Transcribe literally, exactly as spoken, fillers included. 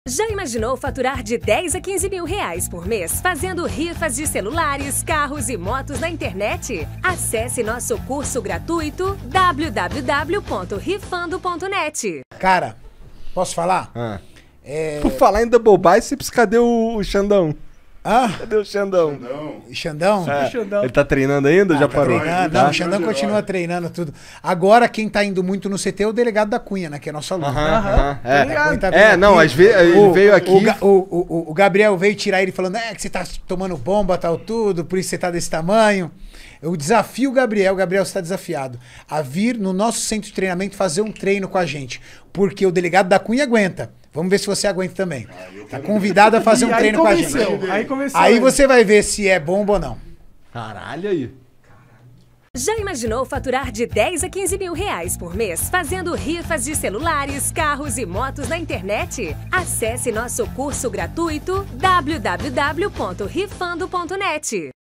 Já imaginou faturar de dez a quinze mil reais por mês fazendo rifas de celulares, carros e motos na internet? Acesse nosso curso gratuito w w w ponto rifando ponto net. Cara, posso falar? Ah. É... Por falar em Double Biceps, cadê o, o Xandão? Ah? Cadê o Xandão? Xandão? É, Xandão. ele tá treinando ainda? Ah, Já tá parou? treinando. Tá? Não, o Xandão continua treinando tudo. Agora, quem tá indo muito no C T é o delegado da Cunha, né? Que é nosso aluno. Aham, aham. Tô É, ligado. Tá é não, às vezes ele O- veio aqui. O, Ga- o, o, o Gabriel veio tirar ele falando é, que você tá tomando bomba, tal, tudo, por isso você tá desse tamanho. Eu desafio o Gabriel, Gabriel está desafiado, a vir no nosso centro de treinamento fazer um treino com a gente. Porque o delegado da Cunha aguenta. Vamos ver se você aguenta também. Tá convidado a fazer um E aí treino com a convenceu, gente. Aí convenceu. Aí ele. você vai ver se é bomba ou não. Caralho aí. Já imaginou faturar de dez a quinze mil reais por mês fazendo rifas de celulares, carros e motos na internet? Acesse nosso curso gratuito w w w ponto rifando ponto net.